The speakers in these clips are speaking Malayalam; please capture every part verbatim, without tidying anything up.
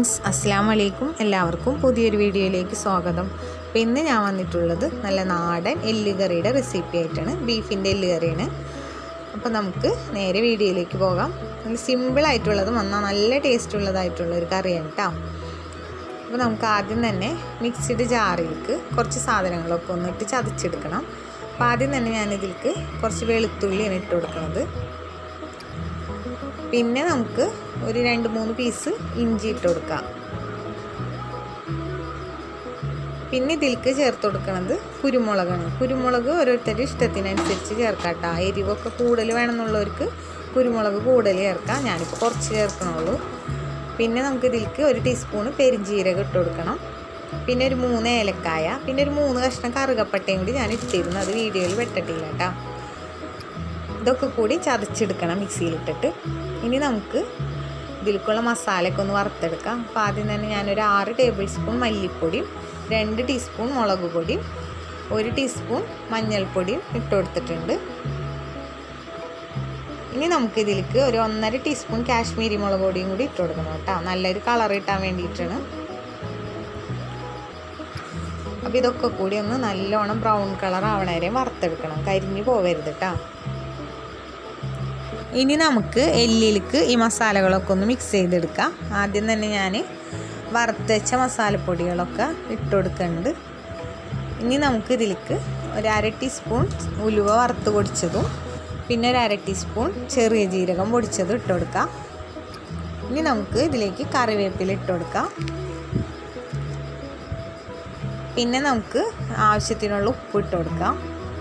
ഫ്രണ്ട്സ്, അസ്സലാമു അലൈക്കും. എല്ലാവർക്കും പുതിയൊരു വീഡിയോയിലേക്ക് സ്വാഗതം. അപ്പോൾ ഇന്ന് ഞാൻ വന്നിട്ടുള്ളത് നല്ല നാടൻ എല്ലുകറിയുടെ റെസിപ്പി ആയിട്ടാണ്. ബീഫിൻ്റെ എല്ലുകറിയാണ്. അപ്പോൾ നമുക്ക് നേരെ വീഡിയോയിലേക്ക് പോകാം. നല്ല സിമ്പിളായിട്ടുള്ളതും എന്നാൽ നല്ല ടേസ്റ്റ് ഉള്ളതായിട്ടുള്ള ഒരു കറിയാണ് കേട്ടോ. അപ്പോൾ നമുക്ക് ആദ്യം തന്നെ മിക്സിഡ് ജാറിലേക്ക് കുറച്ച് സാധനങ്ങളൊക്കെ ഒന്നിട്ട് ചതച്ചെടുക്കണം. അപ്പോൾ ആദ്യം തന്നെ ഞാനിതിലേക്ക് കുറച്ച് വെളുത്തുള്ളിയാണ് ഇട്ട് കൊടുക്കുന്നത്. പിന്നെ നമുക്ക് ഒരു രണ്ട് മൂന്ന് പീസ് ഇഞ്ചി ഇട്ട് കൊടുക്കാം. പിന്നെ ഇതിലേക്ക് ചേർത്ത് കൊടുക്കുന്നത് കുരുമുളകാണ്. കുരുമുളക് ഓരോരുത്തരുടെ ഇഷ്ടത്തിനനുസരിച്ച് ചേർക്കാം കേട്ടോ. എരിവൊക്കെ കൂടുതൽ വേണമെന്നുള്ളവർക്ക് കുരുമുളക് കൂടുതൽ ചേർക്കാം. ഞാനിപ്പോൾ കുറച്ച് ചേർക്കണുള്ളൂ. പിന്നെ നമുക്ക് ഇതിലേക്ക് ഒരു ടീസ്പൂണ് പെരിഞ്ജീരകം ഇട്ട് കൊടുക്കണം. പിന്നെ ഒരു മൂന്ന് ഏലക്കായ, പിന്നെ ഒരു മൂന്ന് കഷ്ണം കറുകപ്പട്ടയും കൂടി ഞാൻ ഇട്ടിരുന്നു. അത് വീഡിയോയിൽ വെട്ടിട്ടില്ല കേട്ടോ. ഇതൊക്കെ കൂടി ചതച്ചെടുക്കണം മിക്സിയിലിട്ടിട്ട്. ഇനി നമുക്ക് ഇതിലേക്കുള്ള മസാലയൊക്കെ ഒന്ന് വറുത്തെടുക്കാം. അപ്പോൾ ആദ്യം തന്നെ ഞാനൊരു ആറ് ടേബിൾ സ്പൂൺ മല്ലിപ്പൊടിയും രണ്ട് ടീസ്പൂൺ മുളക് പൊടിയും ഒരു ടീസ്പൂൺ മഞ്ഞൾപ്പൊടിയും ഇട്ട് കൊടുത്തിട്ടുണ്ട്. ഇനി നമുക്കിതിലേക്ക് ഒരു ഒന്നര ടീസ്പൂൺ കാശ്മീരി മുളക് പൊടിയും കൂടി ഇട്ട് കൊടുക്കണം കേട്ടോ. നല്ലൊരു കളർ കിട്ടാൻ വേണ്ടിയിട്ടാണ്. അപ്പോൾ ഇതൊക്കെ കൂടി ഒന്ന് നല്ലോണം ബ്രൗൺ കളർ ആവണ വരെ വറുത്തെടുക്കണം. കരിഞ്ഞു പോവരുത് കേട്ടോ. ഇനി നമുക്ക് എല്ലിലേക്ക് ഈ മസാലകളൊക്കെ ഒന്ന് മിക്സ് ചെയ്തെടുക്കാം. ആദ്യം തന്നെ ഞാൻ വറുത്ത് വെച്ച മസാലപ്പൊടികളൊക്കെ ഇട്ട് കൊടുക്കുന്നുണ്ട്. ഇനി നമുക്ക് ഇതിലേക്ക് ഒരു അര ടീസ്പൂൺ ഉലുവ വറുത്ത് പൊടിച്ചതും പിന്നെ ഒരു അര ടീസ്പൂൺ ചെറിയ ജീരകം പൊടിച്ചതും ഇട്ട് കൊടുക്കാം. ഇനി നമുക്ക് ഇതിലേക്ക് കറിവേപ്പില ഇട്ട് കൊടുക്കാം. പിന്നെ നമുക്ക് ആവശ്യത്തിനുള്ള ഉപ്പ് ഇട്ട് കൊടുക്കാം.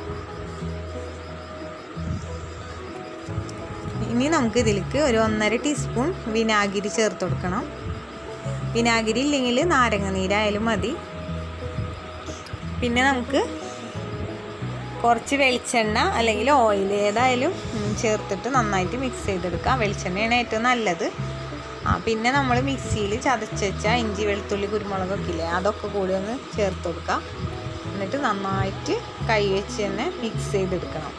ഇനി നമുക്ക് ഇതിലേക്ക് ഒരു ഒന്നര ടീസ്പൂൺ വിനാഗിരി ചേർത്ത് കൊടുക്കണം. വിനാഗിരി ഇല്ലെങ്കിൽ നാരങ്ങ നീരായാലും മതി. പിന്നെ നമുക്ക് കുറച്ച് വെളിച്ചെണ്ണ അല്ലെങ്കിൽ ഓയിൽ ഏതായാലും ചേർത്തിട്ട് നന്നായിട്ട് മിക്സ് ചെയ്തെടുക്കാം. വെളിച്ചെണ്ണയാണ് ഏറ്റവും നല്ലത്. ആ പിന്നെ നമ്മൾ മിക്സിയിൽ ചതച്ച് വെച്ച ഇഞ്ചി വെളുത്തുള്ളി കുരുമുളകൊക്കെ ഇല്ലേ, അതൊക്കെ കൂടി ഒന്ന് ചേർത്ത് കൊടുക്കാം. എന്നിട്ട് നന്നായിട്ട് കൈ വെച്ച് തന്നെ മിക്സ് ചെയ്തെടുക്കണം.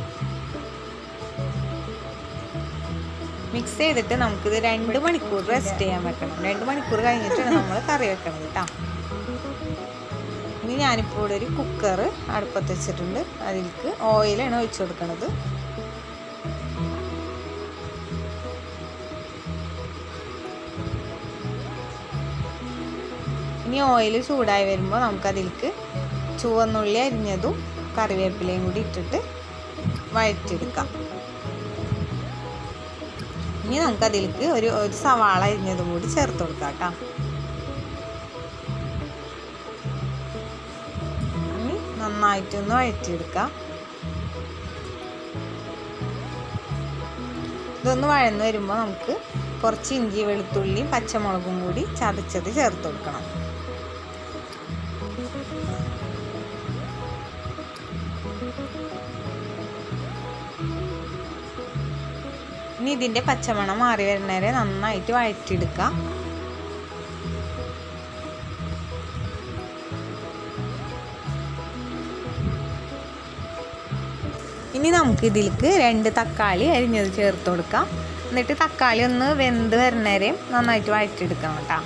മിക്സ് ചെയ്തിട്ട് നമുക്കിത് രണ്ട് മണിക്കൂർ റെസ്റ്റ് ചെയ്യാൻ വെക്കണം. രണ്ട് മണിക്കൂർ കഴിഞ്ഞിട്ടാണ് നമ്മൾ കറി വെക്കണം കേട്ടോ. ഇനി ഞാനിപ്പോൾ ഇവിടെ ഒരു കുക്കർ അടുപ്പത്ത് വെച്ചിട്ടുണ്ട്. അതിലേക്ക് ഓയിലാണ് ഒഴിച്ചു കൊടുക്കുന്നത്. ഇനി ഓയിൽ ചൂടായി വരുമ്പോൾ നമുക്കതിലേക്ക് ചുവന്നുള്ളി അരിഞ്ഞതും കറിവേപ്പിലയും കൂടി ഇട്ടിട്ട് വഴറ്റിയെടുക്കാം. ഇനി നമുക്കതിലേക്ക് ഒരു ഒരു സവാള അരിഞ്ഞതും കൂടി ചേർത്ത് കൊടുക്കാം കേട്ടോ. ഇനി നന്നായിട്ടൊന്ന് വഴറ്റിയെടുക്കാം. ഇതൊന്ന് വഴന്ന് വരുമ്പോൾ നമുക്ക് കുറച്ച് ഇഞ്ചി വെളുത്തുള്ളിയും പച്ചമുളകും കൂടി ചതച്ചത് ചേർത്ത് കൊടുക്കണം. ഇനി ഇതിൻ്റെ പച്ചമണം മാറി വരുന്നവരെ നന്നായിട്ട് വഴറ്റിയെടുക്കാം. ഇനി നമുക്ക് ഇതിലേക്ക് രണ്ട് തക്കാളി അരിഞ്ഞത് ചേർത്ത് കൊടുക്കാം. എന്നിട്ട് തക്കാളി ഒന്ന് വെന്ത് വരുന്നവരെയും നന്നായിട്ട് വഴറ്റിയെടുക്കണം കേട്ടോ.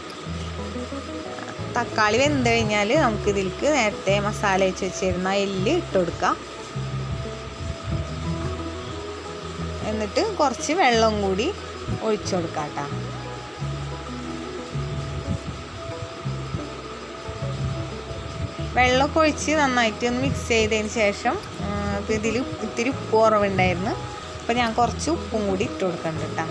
തക്കാളി വെന്ത് കഴിഞ്ഞാൽ നമുക്കിതിലേക്ക് നേരത്തെ മസാല വെച്ച് വെച്ചിരുന്ന എല്ല് ഇട്ട് കൊടുക്കാം. എന്നിട്ട് കുറച്ച് വെള്ളം കൂടി ഒഴിച്ചു കൊടുക്കാം കേട്ടോ. വെള്ളമൊക്കെ ഒഴിച്ച് നന്നായിട്ട് ഒന്ന് മിക്സ് ചെയ്തതിന് ശേഷം ഇതിൽ ഇത്തിരി ഉപ്പ് കുറവുണ്ടായിരുന്നു. അപ്പോൾ ഞാൻ കുറച്ച് ഉപ്പും കൂടി ഇട്ട് കൊടുക്കുന്നുണ്ട് കേട്ടോ.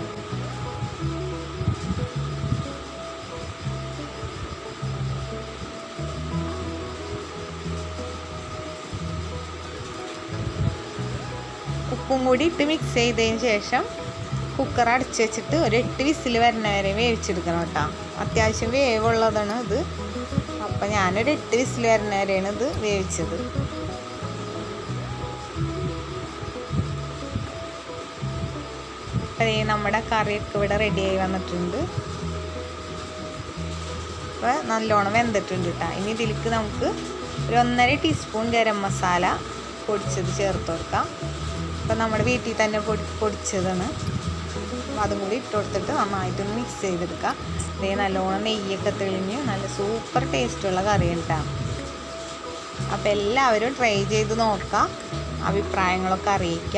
ഉപ്പും കൂടി ഇട്ട് മിക്സ് ചെയ്തതിന് ശേഷം കുക്കർ അടച്ച് വെച്ചിട്ട് ഒരു എട്ട് വിസിൽ വരുന്ന വരെ വേവിച്ചെടുക്കണം കേട്ടോ. അത്യാവശ്യം വേവുള്ളതാണ് ഇത്. അപ്പം ഞാനൊരു എട്ട് വിസിൽ വരുന്ന വരെയാണ് ഇത് വേവിച്ചത്. അതേ നമ്മുടെ കറിയൊക്കെ ഇവിടെ റെഡിയായി വന്നിട്ടുണ്ട്. അപ്പോൾ നല്ലോണം വെന്തിട്ടുണ്ട് കേട്ടോ. ഇനി ഇതിലേക്ക് നമുക്ക് ഒരു ഒന്നര ടീസ്പൂൺ ഗരം മസാല പൊടിച്ചത് ചേർത്ത് കൊടുക്കാം. അപ്പം നമ്മുടെ വീട്ടിൽ തന്നെ പൊടി പൊടിച്ചതാണ്. അപ്പോൾ അതും കൂടി ഇട്ട് കൊടുത്തിട്ട് നന്നായിട്ടൊന്ന് മിക്സ് ചെയ്തെടുക്കുക. ഇതേ നല്ലോണം നെയ്യൊക്കെ തെളിഞ്ഞ് നല്ല സൂപ്പർ ടേസ്റ്റുള്ള കറി ഉണ്ടാകും. അപ്പോൾ എല്ലാവരും ട്രൈ ചെയ്ത് നോക്കുക, അഭിപ്രായങ്ങളൊക്കെ അറിയിക്കുക.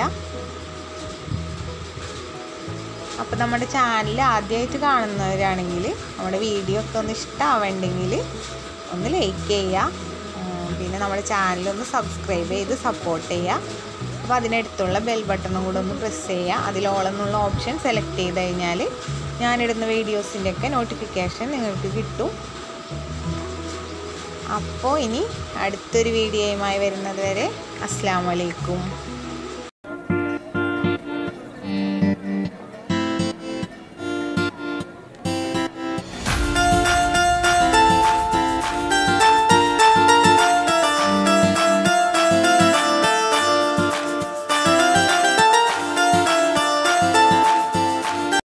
അപ്പോൾ നമ്മുടെ ചാനൽ ആദ്യമായിട്ട് കാണുന്നവരാണെങ്കിൽ നമ്മുടെ വീഡിയോ ഒക്കെ ഒന്ന് ഇഷ്ടമാവുണ്ടെങ്കിൽ ഒന്ന് ലൈക്ക് ചെയ്യുക, പിന്നെ നമ്മുടെ ചാനലൊന്ന് സബ്സ്ക്രൈബ് ചെയ്ത് സപ്പോർട്ട് ചെയ്യുക. അപ്പോൾ അതിനടുത്തുള്ള ബെൽ ബട്ടണും കൂടെ ഒന്ന് പ്രസ് ചെയ്യുക. അതിൽ ഓൾ എന്നുള്ള ഓപ്ഷൻ സെലക്ട് ചെയ്ത് കഴിഞ്ഞാൽ ഞാനിടുന്ന വീഡിയോസിൻ്റെയൊക്കെ നോട്ടിഫിക്കേഷൻ നിങ്ങൾക്ക് കിട്ടും. അപ്പോൾ ഇനി അടുത്തൊരു വീഡിയോയുമായി വരുന്നത് വരെ അസ്സലാമു അലൈക്കും.